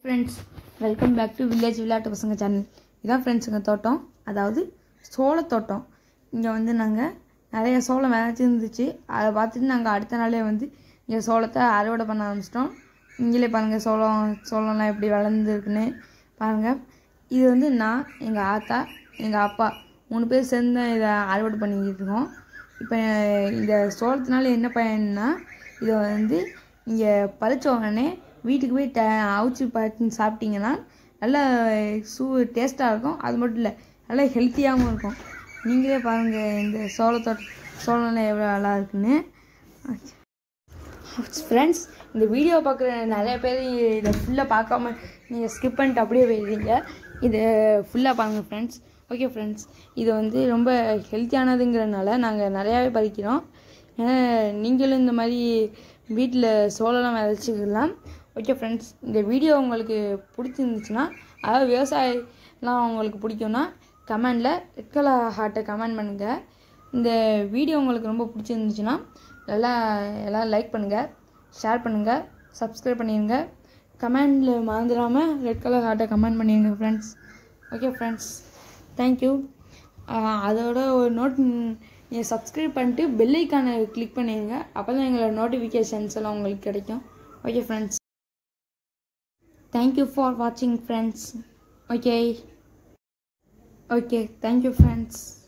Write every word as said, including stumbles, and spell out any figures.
Friends, welcome back to village விளையாட்டு பசங்க channel. இதான் ஃப்ரெண்ட்ஸுங்க தோட்டம், அதாவது சோளத்தோட்டம். இங்கே வந்து நாங்கள் நிறைய சோளம் விளைச்சிருந்துச்சு. அதை பார்த்துட்டு நாங்கள் அடுத்த நாளே வந்து இங்கே சோளத்தை அறுவடை பண்ண ஆரம்பிச்சிட்டோம். இங்கே பாருங்கள் சோளம் சோளம்லாம் எப்படி வளர்ந்துருக்குன்னு பாருங்கள். இது வந்து நான், எங்கள் ஆத்தா, எங்கள் அப்பா மூணு பேர் சேர்ந்து இதை அறுவடை பண்ணிக்கிட்டு இருக்கோம். இப்போ இந்த சோளத்தினால என்ன பயன்னா, இதை வந்து இங்கே பறிச்ச உடனே வீட்டுக்கு போய் ட அவிச்சு பார்த்து சாப்பிட்டிங்கன்னா நல்லா சூ டேஸ்ட்டாக இருக்கும். அது மட்டும் இல்லை, நல்லா ஹெல்த்தியாகவும் இருக்கும். நீங்களே பாருங்கள் இந்த சோளத்தோட்ட சோளம்லாம் எவ்வளோ நல்லா இருக்குன்னு. ஃப்ரெண்ட்ஸ், இந்த வீடியோ பார்க்குற நிறைய பேர் இதை ஃபுல்லாக பார்க்காம நீங்கள் ஸ்கிப் பண்ணிட்டு அப்படியே போயிடுறீங்க. இதை ஃபுல்லாக பாருங்கள் ஃப்ரெண்ட்ஸ். ஓகே ஃப்ரெண்ட்ஸ், இது வந்து ரொம்ப ஹெல்த்தியானதுங்கிறதுனால நாங்கள் நிறையாவே பறிக்கிறோம். ஏன்னா நீங்களும் இந்த மாதிரி வீட்டில் சோளம்லாம் விளைச்சிக்கலாம். ஓகே ஃப்ரெண்ட்ஸ், இந்த வீடியோ உங்களுக்கு பிடிச்சிருந்துச்சுன்னா, அதாவது விவசாயம்லாம் உங்களுக்கு பிடிக்கும்னா கமெண்டில் ரெட் கலர் ஹார்ட்டை கமெண்ட் பண்ணுங்கள். இந்த வீடியோ உங்களுக்கு ரொம்ப பிடிச்சிருந்துச்சுன்னா நல்லா எல்லோரும் லைக் பண்ணுங்கள், ஷேர் பண்ணுங்கள், சப்ஸ்கிரைப் பண்ணிடுங்க. கமெண்டில் மறந்துடாமல் ரெட் கலர் ஹார்ட்டை கமெண்ட் பண்ணிடுங்க ஃப்ரெண்ட்ஸ். Okay friends, thank you. அதோட ஒரு நோட் நீங்கள் சப்ஸ்கிரைப் பண்ணிட்டு பெல் ஐக்கானை கிளிக் பண்ணிடுங்க. அப்போ தான் எங்களோட நோட்டிஃபிகேஷன்ஸ் எல்லாம் உங்களுக்கு கிடைக்கும். ஓகே ஃப்ரெண்ட்ஸ், தேங்க்யூ ஃபார் வாட்சிங் friends. Okay okay thank you friends.